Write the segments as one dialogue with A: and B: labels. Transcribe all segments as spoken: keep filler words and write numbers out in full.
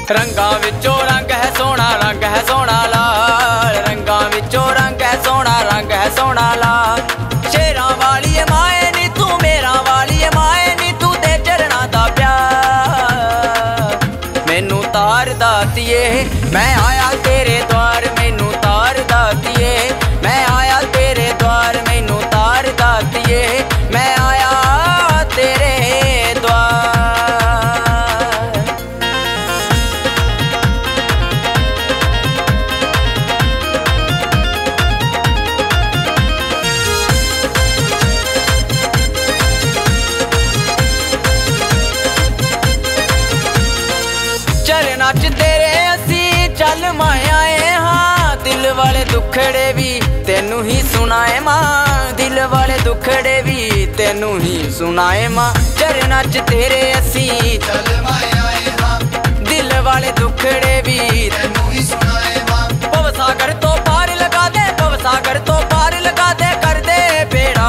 A: रंगा विचों रंग है सोना, रंग है सोना लाल, रंगा विचों रंग है सोना, रंग है सोना लाल। शेरां वाली माए नी तू, मेरा वाली माए नी तू, दे चरणा दा प्यार। मैनू तार दातिए मैं आया तेरे द्वार, मैनू तार दातिए मैं आया तेरे द्वार, मैनू तार दातिए मैं आया तेरे द्वार। चल नच तेरे असी चल मायाए हाँ, दिल वाले दुखड़े भी तेनू ही सुनाए मां, दिल वाले दुखड़े भी तेनू ही सुनाए मां। चल नच तेरे असी
B: चल मायाए हाँ,
A: दिल वाले दुखड़े भी
B: तेनू ही सुनाए मां।
A: भव सागर तो पार लगा दे, भव सागर तो पार लगा दे, कर दे बेड़ा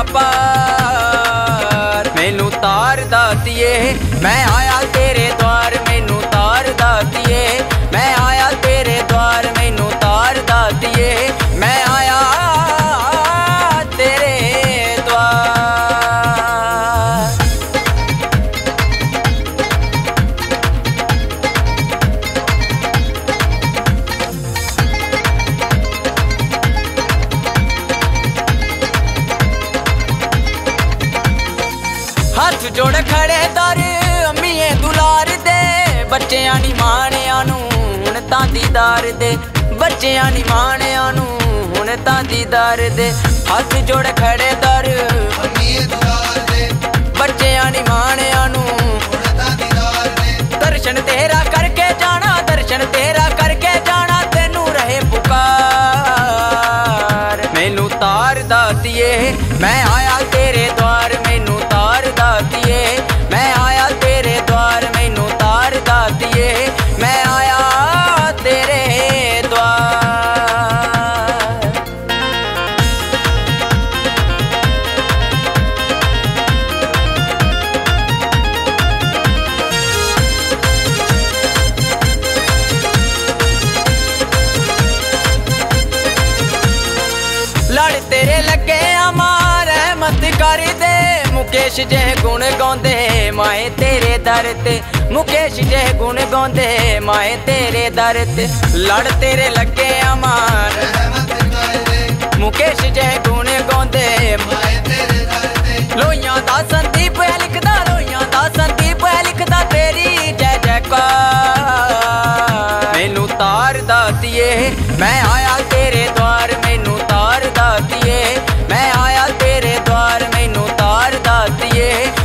A: पार। मैनू तार दातिए मैं आया तेरे द्वार, मैनू तार दातिए मैं आया तेरे द्वार, मैनू तार दातिए मैं आया तेरे द्वार। हाथ जोड़ खड़े दर अम्मीए दुलार दे, बच्चियां नी माणियां नू हुण तां दीदार दे, बच्चियां नी माणियां नू हुण तां दीदार दे। हाथ जोड़ खड़े दर
B: अम्मीए दुलार दे,
A: बच्चियां नी माणियां नू
B: हुण तां दीदार दे।
A: दर्शन तेरा करके जाना, दर्शन तेरा करके जाना, तेनू रहे पुकार। मैनू तार दातिए मैं आया तेरे द्वार, मैनू तार दातिए मैं आया तेरे द्वार, मैनू तार दातिए मैं आया तेरे द्वार। लड़ तेरे लगे अमार रहमत कर दे, मुकेश जह गुण गाउंदे माए तेरे दर ते, मुकेश जह गुण गाउंदे माए तेरे दर ते। लड़ तेरे लगे अमार
B: रहमत कर दे,
A: मुकेश जह गुण गाउंदे
B: माए तेरे दर ते।
A: लोइयां दा संदीप है लिखदा, लोइयां दा संदीप है लिखदा, तेरी जय जयकार। मैनू तार दातिए मैं आया तेरे द्वार, मैनू तार दातिए मैं आया तेरे द्वार, मैनू तार दातिए